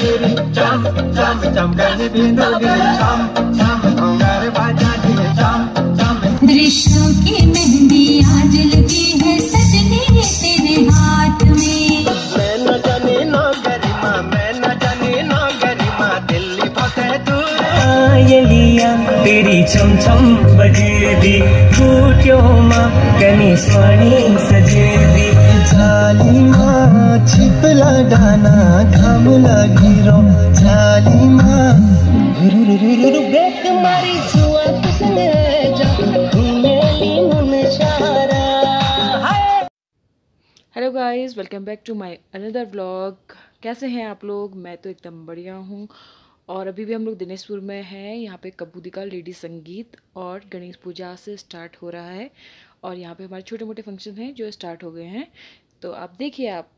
diri cham cham cham kani bindu diri cham cham अंगार बाजा दिए cham cham रिश्तों की मेहंदी आज लगी है सजने तेरे हाथ में। मैं न जाने ना गरिमा मैं न जाने ना गरिमा दिल्ली फते दूर ये लिया तेरी छम छम बजेदी टूटियोमा कनी स्वाणी सजेदी झालीमा छिपला डाना घाम लागिरो झालीमा ब्रेक मारी सुआ तुसने जा मेली मुन चारा। Hello guys, welcome back to my another vlog. कैसे हैं आप लोग? मैं तो एकदम बढ़िया हूँ। और अभी भी हम लोग दिनेशपुर में हैं। यहाँ पे कबूदी का लेडी संगीत और गणेश पूजा से स्टार्ट हो रहा है और यहाँ पे हमारे छोटे मोटे फंक्शन हैं जो स्टार्ट हो गए हैं, तो आप देखिए आप।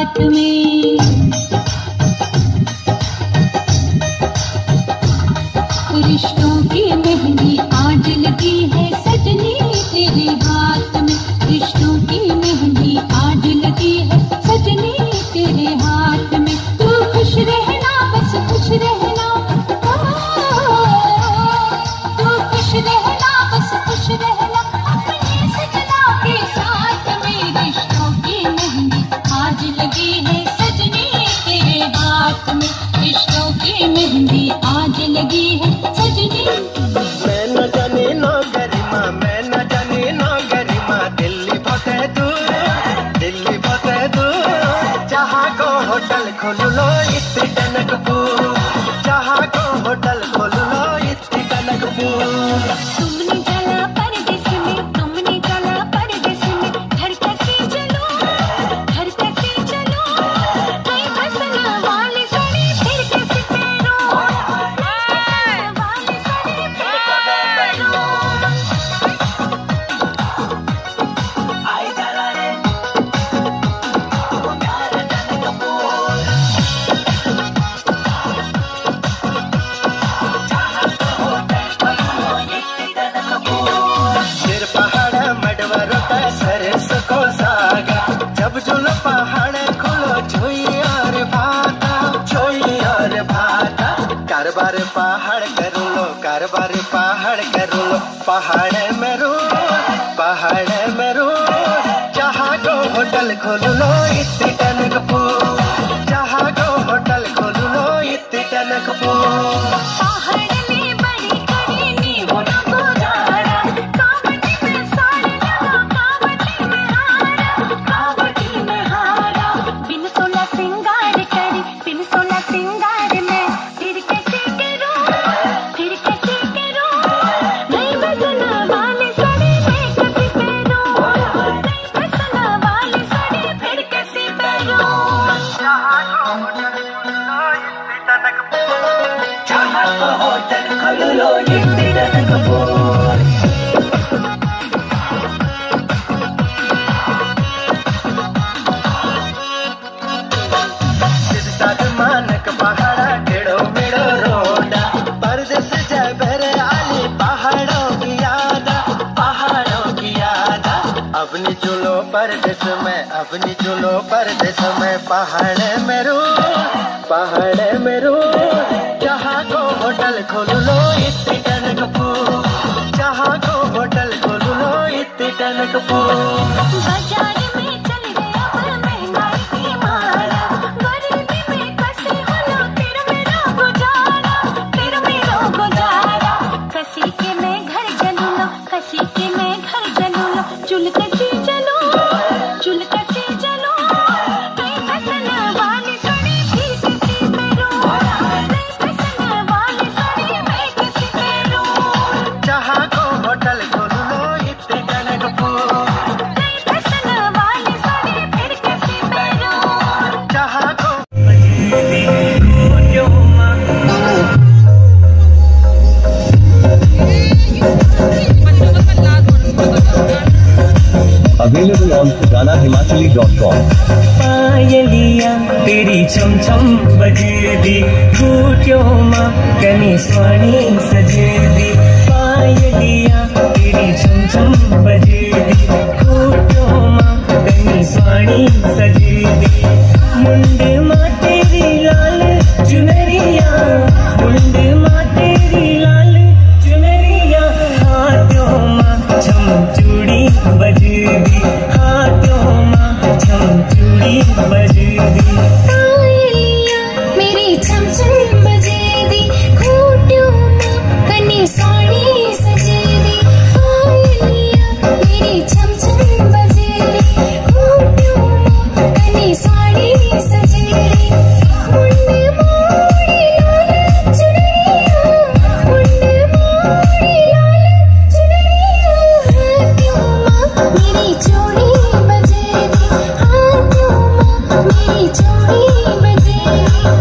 हाथ में। रिश्तों की मेहंदी आज लगी है सजनी तेरे हाथ में। रिश्तों की मेहंदी आज लगी है सजनी तेरे हाथ में। तू खुश रहना बस खुश रहना, तू खुश रहना बस खुश रहना अपने सजना के साथ में। रिश्तों की मेहंदी आज लगी है सजनी तेरे हाथ में। रिश्तों की मेहंदी आज लगी है सजनी। मैं न जाने ना गरिमा, मैं न जाने ना गरिमा, दिल्ली बहुत है दूर, दिल्ली बहुत है दूर। जहाँ को होटल खोल लो इतनी टनकपुर, जहाँ को होटल खोल लो इतनी टनकपुर। तुमने चला परदेस में, तुमने चला परदेस में, घर कैसे चलो, घर कैसे चलो। कहीं फसना वाली सड़ी फिर कैसे पैरों, वाली सड़ी फिर पैरों। आई जरा रे फिर पहाड़ मडवरो का सरस को सागा, जब जुल पहाड़ खुलो छुई और भाता, छुई और भाता। कारबार पहाड़ करो लो, कारबार पहाड़ करो लो, पहाड़ में रो, पहाड़ में रो। जहाँ को होटल खोल लो इतनी टनकपुर, जहाँ को होटल खोल लो इतनी टनकपुर। पहाड़ में बड़ी कड़ी नींबू ना गुजारा, कावटी में साड़ी लगा, कावटी में हारा, कावटी में हारा। बिन सोला सिंगार करी, बिन सोला सिंगार में फिर कैसे करूं, फिर कैसे करूं। नहीं बजना वाली साड़ी मैं कैसे पहनूं, नहीं बजना वाली साड़ी फिर कैसे पहनूं। जहाँ को होटल खोल लो इतनी टनकपुर। मानक पहाड़ा टेढ़ो मेढ़ो रोडा, परदेस जय भरे आली पहाड़ों की यादा, पहाड़ों की यादा। अपनी चुलो परदेस में, अपनी चुलो परदेस में, पहाड़ में रो, पहाड़ में रो। जहाँ को होटल खोल लो इतनी टनकपुर, जहाँ को होटल खोल लो इतनी टनकपुर। बाजार में चल गया पर महंगाई की मारा, गरीबी में कसी हलो फिर मेरा गुजारा, फिर मेरा गुजारा। कसी के मैं घर जलूं लो, कसी के मैं घर जलूं लो, चुल कसी चलो, चुल कसी चलो। कहीं फसना वाली सड़ी फिर कैसे पैरों, कहीं फसना वाली सड़ी मैं कैसे पैरों। जहाँ को होटल खोल लो इतनी टनकपुर, कहीं फसना वाली सड़ी फिर कैसे पैरों। जहाँ को Available on GhanaHimachali.com। पायलिया तेरी छम छम बजे दी, घूटियों माँ कनी स्वाणी सजे दी। पायलिया तेरी छम छम बजे दी, घूटियों माँ कनी स्वाणी सजे दी। मुंडे माँ तेरी लाल चुनरिया, मुंडे माँ तेरी लाल चुनरिया। हाथों माँ छम चूड़ी बजे दी, हाथों माँ छम चूड़ी बजे दी। पायलिया मेरी छम छम बजे दी, घूटियों माँ कनी साड़ी सजे दी। पायलिया मेरी छम छम बजे दी, घूटियों माँ कनी साड़ी सजे दी। मुंडे मोड़ी लाल चुनरिया, मुंडे मोड़ी लाल चुनरिया। हाथों माँ मेरी चूड़ी बजे दी, हाथों माँ मेरी चूड़ी बजे दी।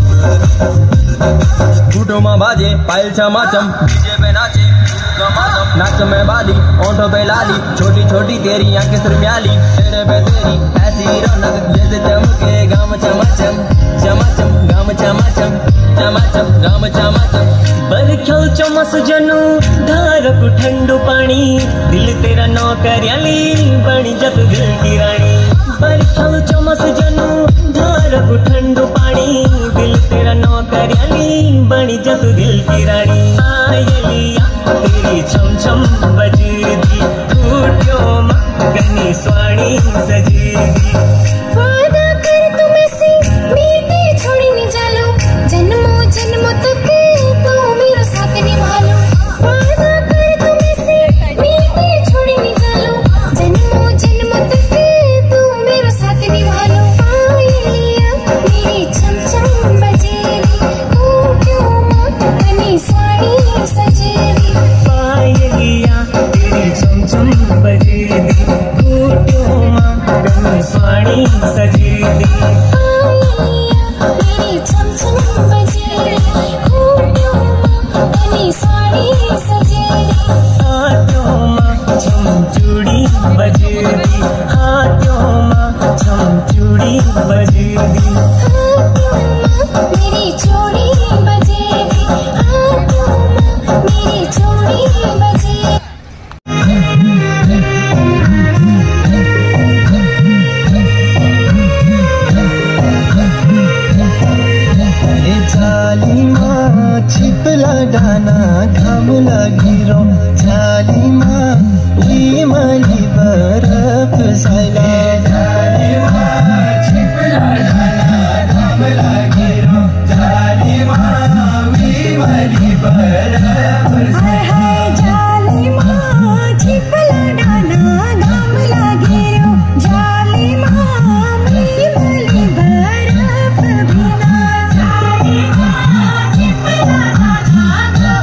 घूटों में बाजे पायल छमाछम, डीजे पे नाचे गमागम। नाक में बाली ओंठों पे लाली, छोटी छोटी तेरी आंखें सुरम्याली, तेरे पे तेरी ऐसी रौनक जैसे चमके गाम चमाचम, चमाचम गाम चमाचम, चमाचम गाम चमाचम। बरख्यो चमस जनू धारक ठंडू पानी, दिल तेरा नौकरियाली बनी जत दिल की रानी। बरख्यो चमस जनू धारक ठंडू पानी, दिल तेरा नौकरियाली बनी जत दिल की रानी। आयलिया तेरी छम छम बजदी, टूटियो मगनी स्वाणी सजेदी। वादा कर तुम ऐसी मीठी छोड़ी नहीं जालो, जन्मों जन्मों तक तू मेरा साथ निभा लो। वादा कर तुम ऐसी मीठी छोड़ी नहीं जालो, जन्मों जन्मों तक तू मेरा साथ निभा लो। आयलिया मेरी छम छम बजेदी, टूटियो मगनी स्वाणी सजेदी। पायलिया तेरी छम छम बजेदी, टूटियो मगनी स्वाणी सजेदी। आयलिया मेरी छम छम बजेदी, टूटियो मगनी स्वाणी सजेदी। हाथों में छम चूड़ी बजेदी, हाथों में छम चूड़ी बजेदी। मेरी चूड़ी बजेगी, हाथों में मेरी चूड़ी बजेगी। झाली माँ छिपला डाना घाम लगी रो, झाली माँ लीमली बरफ सैला। झाली माँ छिपला डाना घाम लगी रो, झाली माँ लीमली बरफ सैला। जाली माँ छिपला डाना घाम लागे रो, जाली माँ मीमली बरफ बिना। जाली माँ छिपला डाना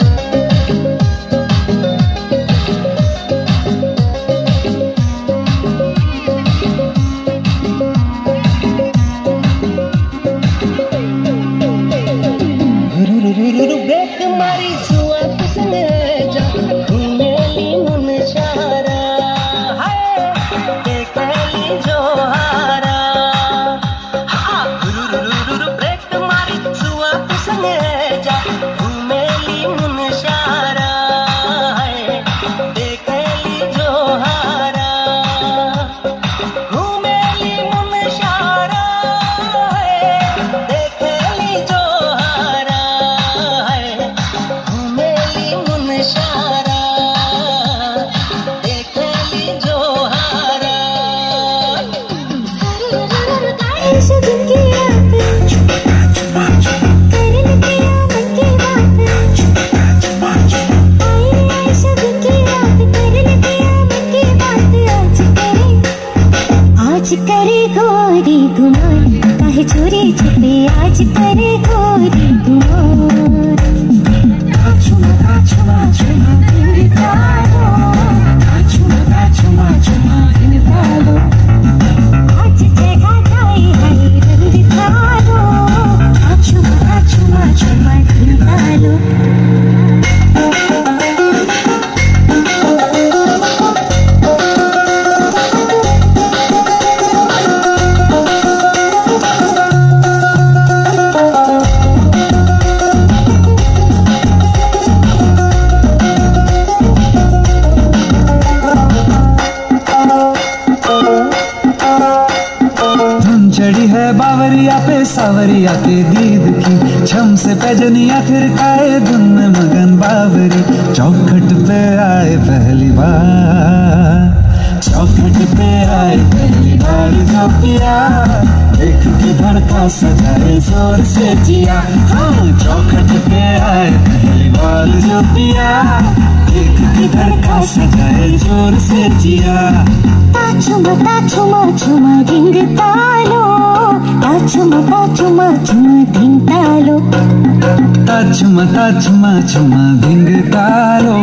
ब्रेक मारी सुआ किसने जा, घूमेली मुन शारा, हाय देखली जोहारा। हाँ ब्रेक मारी सुआ किसने जा, घूमेली मुन शारा, हाय देखली जोहारा। घूमेली मुन शारा, हाय देखली जोहारा, हाय घूमेली मुन शारा, देखली जोहारा। ऐसा दिन की रात करने पिया मन की बात। ऐसा दिन की रात करने पिया मन की बात। आज करे गोरी गुमान, काहे चोरी छुपे आज करे गोरी गुमान। छुमा छुमा छुमा दिन तारो, छुमा छुमा छुमा दिन तारो। आज जगह जाए हरी रंग तारो, छुमा छुमा छुमा दिन तारो। चढ़ी है बावरिया पे सावरिया के दीद की, छम से पैजनिया थिरकाए धुन में मगन बावरी। चौखट पे आए पहली बार, चौखट पे आए पहली बार जो पिया, देख के धड़का सजाए जोर से जिया। हाँ चौखट पे आए पहली बार जो पिया, देख के धड़का सजाए जोर से जिया। छुमा छुमा धिंग तालो, छुमा छुमा धिंग तालो। छुमा छुमा धिंग तालो,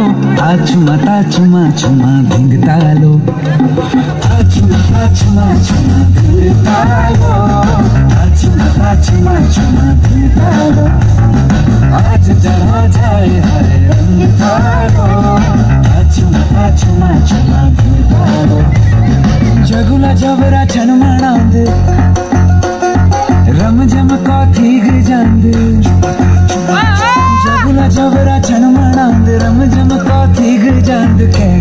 छुमा छुमा धिंग तालो। छुमा छुमा धिंग तालो, छुमा छुमा धिंग तालो। आज चढ़ा जाए हरे रंग थारो, चुमा चुमा चुमा थारो। जगुला जबरा छनमणांद, रम जम का थीग जांद। जगुला जबरा छनमणांद, रम जम का थीग जांद।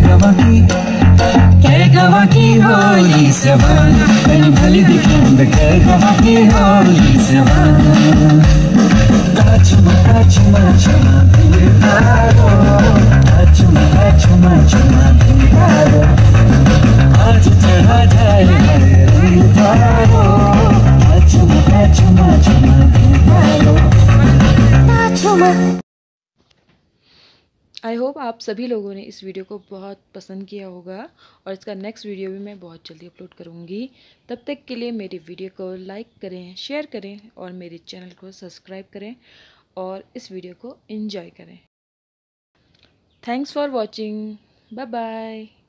कह गवा की होली सवान, तेन भली दिखेंद कह गवा की होली सवान। चुमा चुमा चुमा थारो, चुमा चुमा चुमा थारो। आज चढ़ा जाए हरे रंग थारो, चुमा चुमा चुमा थारो। आई होप आप सभी लोगों ने इस वीडियो को बहुत पसंद किया होगा और इसका नेक्स्ट वीडियो भी मैं बहुत जल्दी अपलोड करूँगी। तब तक के लिए मेरी वीडियो को लाइक करें, शेयर करें और मेरे चैनल को सब्सक्राइब करें और इस वीडियो को एंजॉय करें। Thanks for watching. Bye bye.